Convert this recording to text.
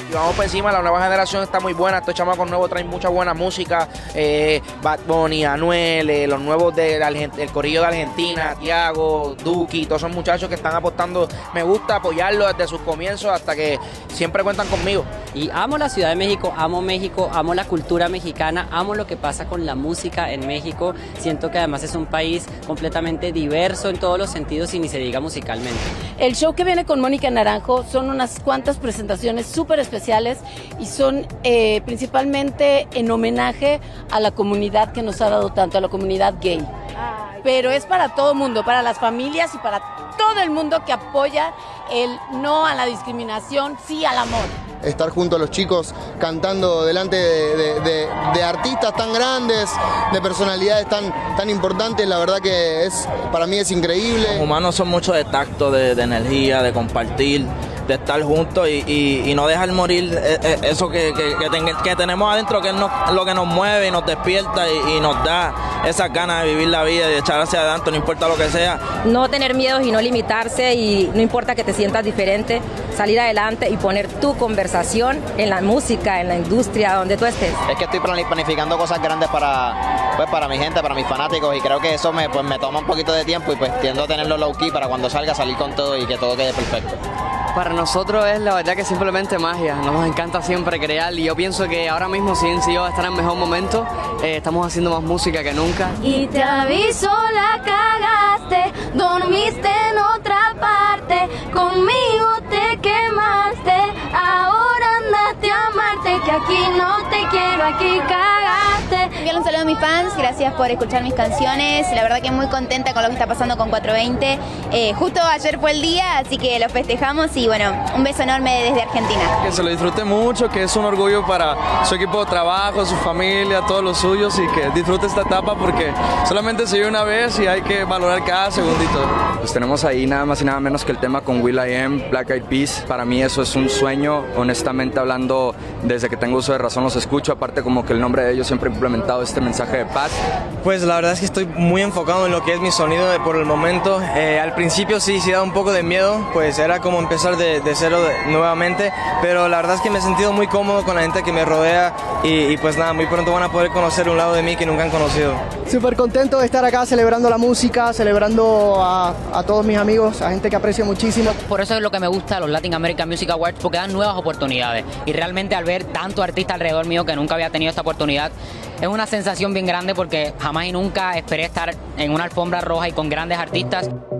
Y vamos por encima, la nueva generación está muy buena, estos chamacos nuevos traen mucha buena música, Bad Bunny, Anuel, los nuevos del corillo de Argentina, Tiago, Duki, todos esos muchachos que están apostando. Me gusta apoyarlos desde sus comienzos hasta que siempre cuentan conmigo. Y amo la Ciudad de México, amo la cultura mexicana, amo lo que pasa con la música en México. Siento que además es un país completamente diverso en todos los sentidos y ni se diga musicalmente. El show que viene con Mónica Naranjo son unas cuantas presentaciones súper especiales y son principalmente en homenaje a la comunidad que nos ha dado tanto, a la comunidad gay. Pero es para todo el mundo, para las familias y para todo el mundo que apoya el no a la discriminación, sí al amor. Estar junto a los chicos cantando delante de artistas tan grandes, de personalidades tan importantes, la verdad que para mí es increíble. Los humanos son mucho de tacto, de energía, de compartir, de estar juntos y no dejar morir eso que tenemos adentro, que es lo que nos mueve y nos despierta y nos da esas ganas de vivir la vida y de echar hacia adelante, no importa lo que sea. No tener miedos y no limitarse, y no importa que te sientas diferente, salir adelante y poner tu conversación en la música, en la industria, donde tú estés. Es que estoy planificando cosas grandes para mi gente, para mis fanáticos, y creo que eso me toma un poquito de tiempo y pues tiendo a tenerlo low key para cuando salga salir con todo y que todo quede perfecto. Para nosotros es la verdad que simplemente magia, nos encanta siempre crear y yo pienso que ahora mismo CNCO va a estar en mejor momento, estamos haciendo más música que nunca. Y te aviso, la cagaste, dormiste en otra parte, conmigo te quemaste, ahora andate a amarte, que aquí no te quiero, aquí cagaste. Un saludo a mis fans, gracias por escuchar mis canciones, la verdad que muy contenta con lo que está pasando con 420, justo ayer fue el día, así que lo festejamos y bueno, un beso enorme desde Argentina. Que se lo disfrute mucho, que es un orgullo para su equipo de trabajo, su familia, todos los suyos, y que disfrute esta etapa porque solamente se vive una vez y hay que valorar cada segundito. Pues tenemos ahí nada más y nada menos que el tema con will.i.am, Black Eyed Peas. Para mí eso es un sueño, honestamente hablando, desde que tengo uso de razón los escucho, aparte como que el nombre de ellos siempre ha implementado este mensaje de paz. Pues la verdad es que estoy muy enfocado en lo que es mi sonido por el momento. Al principio sí da un poco de miedo, pues era como empezar de cero nuevamente, pero la verdad es que me he sentido muy cómodo con la gente que me rodea y pues nada, muy pronto van a poder conocer un lado de mí que nunca han conocido. Súper contento de estar acá celebrando la música, celebrando a todos mis amigos, a gente que aprecio muchísimo. Por eso es lo que me gusta los Latin American Music Awards, porque dan nuevas oportunidades y realmente al ver tanto artista alrededor mío que nunca había tenido esta oportunidad, es una sensación bien grande porque jamás y nunca esperé estar en una alfombra roja y con grandes artistas.